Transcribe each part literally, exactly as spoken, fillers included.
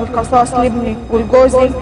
القصاص لابني ولجوزي.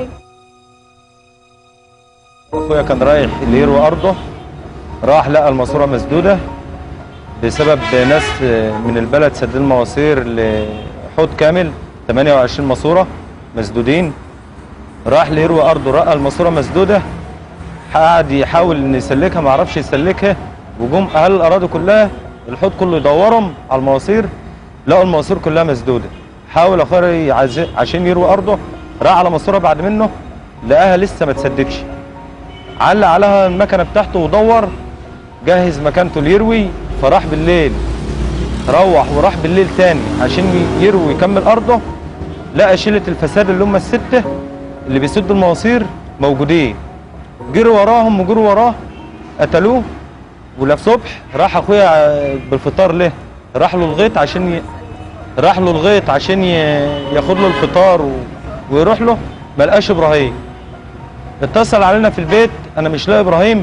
اخويا كان رايح اللي يروي ارضه، راح لقى الماسوره مسدوده بسبب ناس من البلد سدين مواسير لحوض كامل ثمانية وعشرين ماسوره مسدودين. راح ليروي ارضه لقى الماسوره مسدوده، قعد يحاول ان يسلكها ما عرفش يسلكها، وجم اهل الاراضي كلها الحوض كله يدورهم على المواسير، لقوا المواسير كلها مسدوده. حاول اخويا عشان يروي ارضه، راح على ماسوره بعد منه لقاها لسه ما تسددش، علق عليها المكنه بتاعته ودور جهز مكانته ليروي. فراح بالليل، روح وراح بالليل تاني عشان يروي يكمل ارضه، لقى شيله الفساد اللي هم السته اللي بيسدوا المواسير موجودين. جروا وراهم وجروا وراه قتلوه. ولف صبح راح اخويا بالفطار له، راح له الغيط عشان ي... راح له الغيط عشان ي... ياخد له الفطار و... ويروح له، ما لقاش ابراهيم. اتصل علينا في البيت، انا مش لاقي ابراهيم.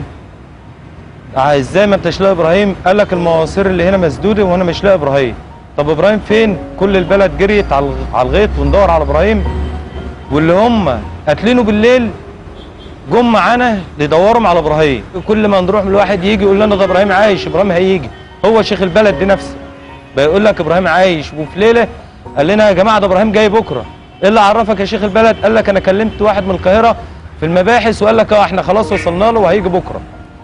ازاي ما انتش لاقي ابراهيم؟ قال لك المواسير اللي هنا مسدوده وانا مش لاقي ابراهيم. طب ابراهيم فين؟ كل البلد جريت على على الغيط وندور على ابراهيم، واللي هم قاتلينه بالليل جم معانا يدوروا على ابراهيم. كل ما نروح من الواحد يجي يقول لنا ده ابراهيم عايش، ابراهيم هيجي. هو شيخ البلد دي نفسه بيقول لك ابراهيم عايش. وفي ليله قال لنا يا جماعه ده ابراهيم جاي بكره. ايه اللي عرفك يا شيخ البلد؟ قال لك انا كلمت واحد من القاهره في المباحث وقال لك اه احنا خلاص وصلنا له وهيجي بكره.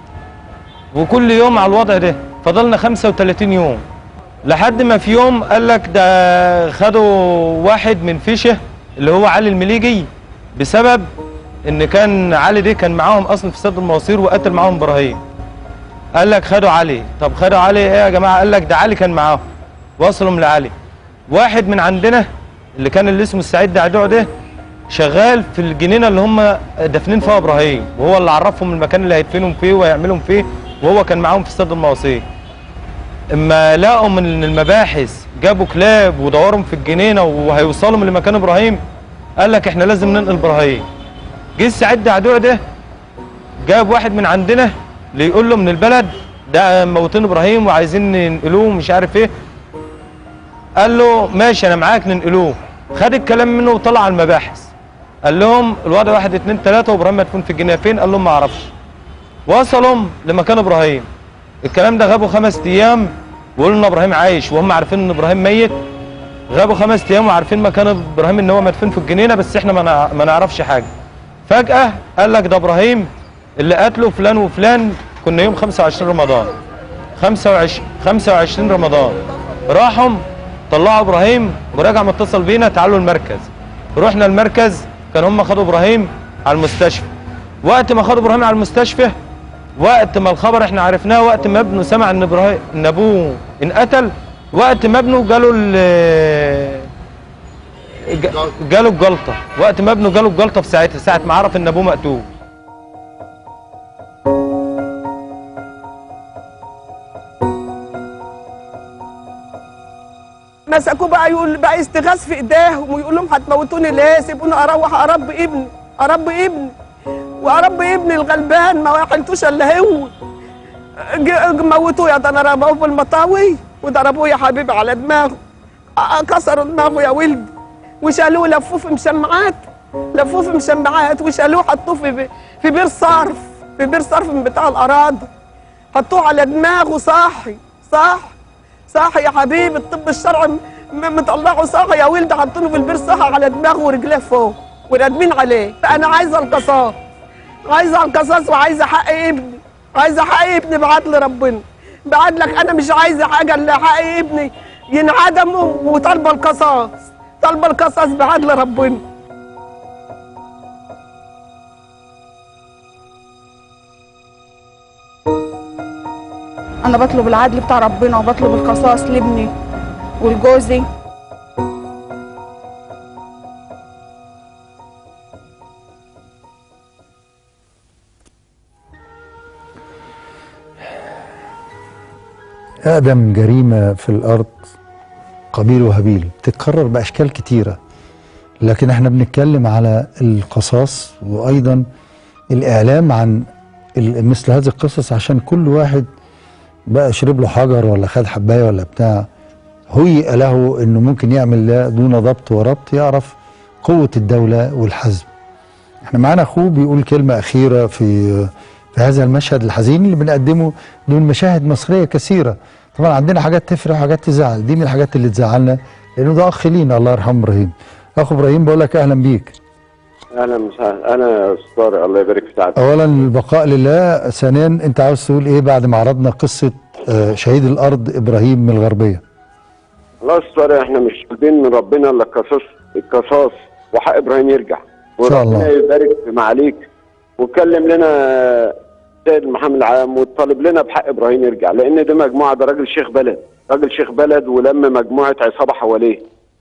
وكل يوم على الوضع ده فضلنا خمسة وثلاثين يوم، لحد ما في يوم قال لك ده خدوا واحد من فيشه اللي هو علي المليجي، بسبب ان كان علي ده كان معاهم اصلا في سد المواسير وقتل معاهم ابراهيم. قال لك خدوا علي. طب خدوا علي ايه يا جماعه؟ قال لك ده علي كان معاهم، وصلهم لعلي. واحد من عندنا اللي كان اللي اسمه السعيد دعدوع ده شغال في الجنينه اللي هم دافنين فيها ابراهيم، وهو اللي عرفهم المكان اللي هيدفنهم فيه وهيعملهم فيه، وهو كان معاهم في سد المواسير. اما لقوا من المباحث جابوا كلاب ودورهم في الجنينه وهيوصلوا لمكان ابراهيم، قال لك احنا لازم ننقل ابراهيم. جه السعيد دعدوع ده جاب واحد من عندنا اللي يقول له من البلد ده موتين ابراهيم وعايزين ننقلوه مش عارف ايه. قال له ماشي انا معاك ننقلوه. خد الكلام منه وطلع على المباحث، قال لهم الوضع واحد اتنين تلاته وابراهيم مدفون في الجنينه فين؟ قال لهم ما اعرفش. وصلوا لمكان ابراهيم. الكلام ده غابوا خمس ايام وقالوا لنا ابراهيم عايش، وهم عارفين ان ابراهيم ميت. غابوا خمس ايام وعارفين مكان ابراهيم ان هو مدفون في الجنينه، بس احنا ما نعرفش حاجه. فجاه قال لك ده ابراهيم اللي قتله فلان وفلان. كنا يوم خمسة وعشرين رمضان، خمسة وعشرين رمضان راحوا طلعوا ابراهيم ورجع متصل بينا تعالوا المركز. رحنا المركز، كان هم خدوا ابراهيم على المستشفى. وقت ما خدوا ابراهيم على المستشفى، وقت ما الخبر احنا عرفناه، وقت ما ابنه سمع ان ابراهيم ان ابوه انقتل، وقت ما ابنه جاله جاله الجلطه، وقت ما ابنه جاله الجلطه في ساعتها، ساعه ما عرف ان ابوه مقتول. مسكوه بقى يقول بقى استغاث في ايديهم ويقول لهم هتموتوني ليه؟ سيبوني اروح اربي ابني، اربي ابني واربي ابني الغلبان ما حلتوش الا هو. موتوه يا ده انا رموه في المطاوي وضربوه يا حبيبي على دماغه، كسروا دماغه يا ولدي، وشالوه لفوه في مشمعات، لفوه في مشمعات وشالوه حطوه في في بير صرف، في بير صرف من بتاع الاراضي، حطوه على دماغه صاحي صاحي صاحي يا حبيبي. الطب الشرعي مطلعه صاحي يا ولدي، حاطينه في البير صاحي على دماغه ورجليه فوق ورادمين عليه. انا عايزه القصاص، عايزه القصاص وعايزه حق ابني، عايزه حق ابني بعدل ربنا، بعدلك انا مش عايزه حاجه الا حق ابني ينعدم، وطالبه القصاص، طالبه القصاص بعدل ربنا. انا بطلب العدل بتاع ربنا وبطلب القصاص لابني ولجوزي. أقدم جريمة في الأرض قابيل وهابيل، بتتكرر بأشكال كتيرة، لكن احنا بنتكلم على القصاص وأيضا الإعلام عن مثل هذه القصص، عشان كل واحد بقى شرب له حجر ولا خد حباية ولا بتاع هيئ له إنه ممكن يعمل ده دون ضبط وربط، يعرف قوة الدولة والحزم. احنا معانا اخوه بيقول كلمة أخيرة في في هذا المشهد الحزين اللي بنقدمه دون مشاهد مصرية كثيرة. طبعا عندنا حاجات تفرح وحاجات تزعل، دي من الحاجات اللي تزعلنا لأنه ده أخ لينا الله يرحمه إبراهيم. أخو إبراهيم بقول لك أهلا بيك. اهلا وسهلا. انا يا استاذ طارق الله يبارك في سعادتك. اولا البقاء لله، ثانيا انت عاوز تقول ايه بعد ما عرضنا قصه شهيد الارض ابراهيم من الغربيه؟ الله يا استاذ طارق، احنا مش طالبين من ربنا الا القصاص القصاص وحق ابراهيم يرجع ان شاء الله. وربنا يبارك في معاليك واتكلم لنا سيد محمد العام وطالب لنا بحق ابراهيم يرجع، لان ده مجموعه، ده راجل شيخ بلد، راجل شيخ بلد ولم مجموعه عصابه حواليه.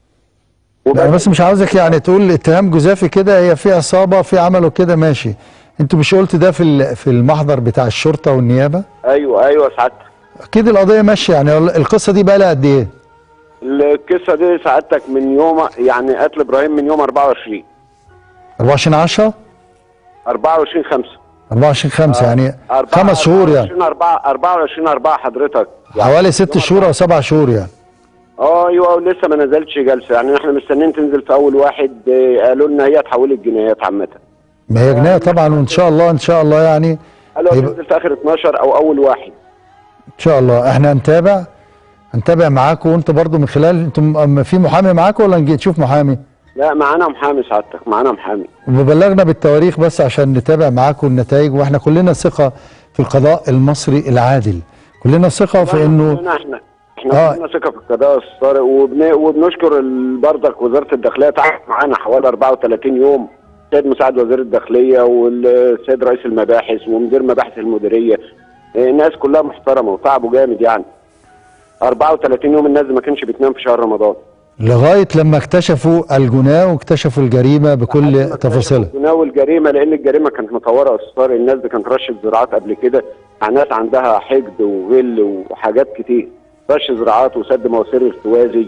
لا بس مش عاوزك يعني تقول اتهام جزافي كده، هي في عصابه في عملوا كده ماشي. انتوا مش قلت ده في في المحضر بتاع الشرطه والنيابه؟ ايوه ايوه سعادتك. اكيد القضيه ماشيه. يعني القصه دي بقى لها قد ايه؟ القصه دي سعادتك من يوم، يعني قتل ابراهيم من يوم أربعة وعشرين أربعة وعشرين عشرة أربعة وعشرين خمسة أربعة وعشرين خمسة يعني أربعة خمس شهور يعني أربعة وعشرين أربعة حضرتك، يعني حوالي ست شهور او سبع شهور يعني. اه ايوه ولسه ما نزلتش جلسه، يعني احنا مستنيين تنزل في اول واحد. قالوا لنا هي اتحولت جنايات عامه. ما هي جنايه طبعا، وان شاء الله ان شاء الله يعني قالوا هتنزل في اخر اتناشر او اول واحد ان شاء الله. احنا هنتابع هنتابع معاكم، وانت برضو من خلال انتم في محامي معاكم ولا نجي تشوف محامي؟ لا معانا محامي سعادتك، معانا محامي وبلغنا بالتواريخ بس عشان نتابع معاكم النتائج. واحنا كلنا ثقه في القضاء المصري العادل، كلنا ثقه في انه احنا احنا آه. كلنا ثقه في القضاء يا استاذ طارق، وبن... وبنشكر برضك وزاره الداخليه تعبت معانا حوالي أربعة وثلاثين يوم. السيد مساعد وزير الداخليه والسيد رئيس المباحث ومدير مباحث المديريه، الناس كلها محترمه وتعبوا جامد يعني. أربعة وثلاثين يوم الناس ما كانش بتنام في شهر رمضان لغايه لما اكتشفوا الجناه واكتشفوا الجريمه بكل تفاصيلها. الجناه والجريمه، لان الجريمه كانت مطوره يا استاذ طارق. الناس دي كانت رشه زراعات قبل كده، ناس عندها حقد وغل وحاجات كتير، رش زراعات وسد مواسير ارتوازي،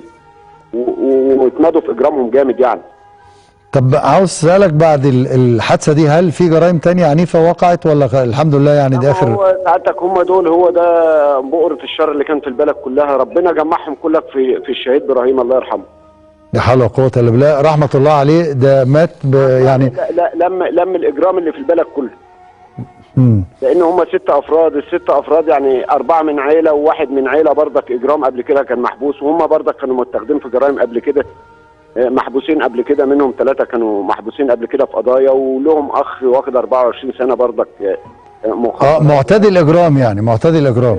واتمادوا في اجرامهم جامد يعني. طب عاوز اسالك بعد الحادثه دي هل في جرائم تانية عنيفه وقعت ولا الحمد لله يعني ده اخر؟ هو ساعتك هم دول، هو ده بؤره الشر اللي كان في البلد كلها، ربنا جمعهم كلك في في الشهيد ابراهيم الله يرحمه. لا حول ولا قوه الا بالله، رحمه الله عليه. ده مات يعني لا لا لم لم الاجرام اللي في البلد كله. امم لان هم ست افراد، الست افراد يعني اربعه من عيله وواحد من عيله برضك اجرام قبل كده كان محبوس، وهم برضك كانوا متاخدين في جرائم قبل كده، محبوسين قبل كده، منهم ثلاثه كانوا محبوسين قبل كده في قضايا، ولهم اخ واخد أربعة وعشرين سنه برضك اه معتدي الاجرام يعني معتدي الاجرام.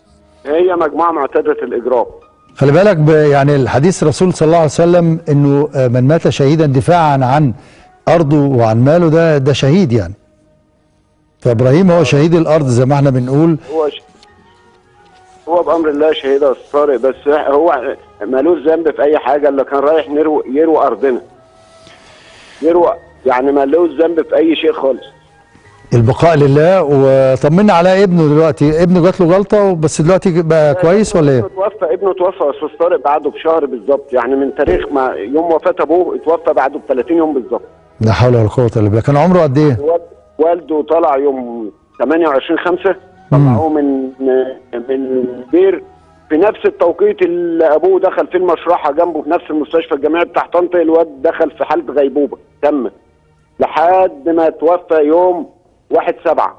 هي مجموعه معتاده الاجرام. خلي بالك يعني الحديث الرسول صلى الله عليه وسلم انه من مات شهيدا دفاعا عن ارضه وعن ماله ده ده شهيد يعني. فابراهيم هو شهيد الارض زي ما احنا بنقول. هو ش... هو بامر الله شهيد يا استاذ طارق، بس هو مالوش ذنب في اي حاجه، اللي كان رايح نرو... يروي ارضنا. يروي يعني مالوش ذنب في اي شيء خالص. البقاء لله. وطمنا على ابنه دلوقتي، ابنه جات له جلطه بس دلوقتي بقى كويس ولا ايه؟ ابنه توفى، ابنه توفى يا استاذ طارق بعده بشهر بالظبط، يعني من تاريخ ما يوم وفاه ابوه اتوفى بعده ب ثلاثين يوم بالظبط. لا حول ولا قوه الا بالله. كان عمره قد ايه؟ والده طلع يوم ثمانية وعشرين خمسة، طلعوه من من بير في نفس التوقيت اللي ابوه دخل فيه المشرحه جنبه في نفس المستشفى الجامعي بتاع طنطا. الواد دخل في حاله غيبوبه تم لحد ما توفى يوم واحد سبعة.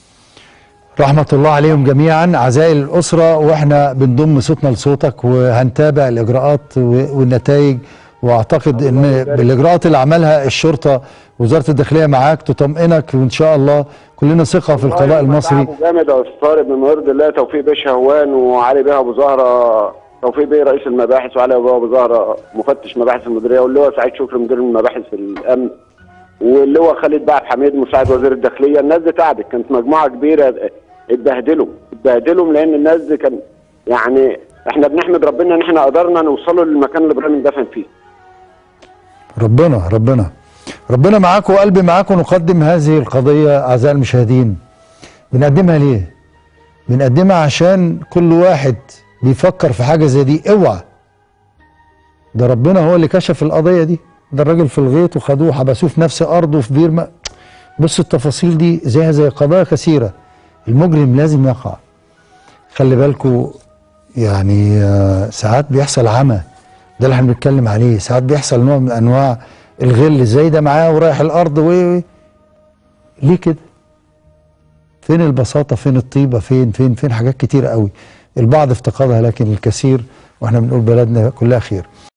رحمه الله عليهم جميعا. عزائي الاسره، واحنا بنضم صوتنا لصوتك وهنتابع الاجراءات والنتائج، واعتقد ان بالاجراءات اللي عملها الشرطه وزاره الداخليه معاك تطمئنك، وان شاء الله كلنا ثقه في القضاء المصري. جامد يا استاذ طارق بمرض الله. توفيق بيه شهوان وعلي بيه ابو زهره، توفيق بيه رئيس المباحث وعلي بيه ابو زهره مفتش مباحث المديريه، واللواء سعيد شكري مدير المباحث في الامن، واللواء خالد بعد حميد مساعد وزير الداخليه. الناس دي تعبت، كانت مجموعه كبيره اتبهدلوا اتبهدلوا لان الناس دي كان يعني احنا بنحمد ربنا ان احنا قدرنا نوصلوا للمكان اللي ابراهيم اندفن فيه. ربنا ربنا ربنا معاكم وقلبي معاكم. نقدم هذه القضية أعزائي المشاهدين، بنقدمها ليه؟ بنقدمها عشان كل واحد بيفكر في حاجة زي دي اوعى، ده ربنا هو اللي كشف القضية دي. ده الراجل في الغيط وخدوه حبسوه في نفس أرضه في بير. ما بص التفاصيل دي زيها زي قضايا كثيرة. المجرم لازم يقع. خلي بالكم يعني ساعات بيحصل عمى، ده اللي احنا بنتكلم عليه. ساعات بيحصل نوع من انواع الغل ازاي ده معاه ورايح الارض و ليه كده؟ فين البساطه؟ فين الطيبه؟ فين فين فين حاجات كتيره قوي البعض افتقدها، لكن الكثير واحنا بنقول بلدنا كلها خير.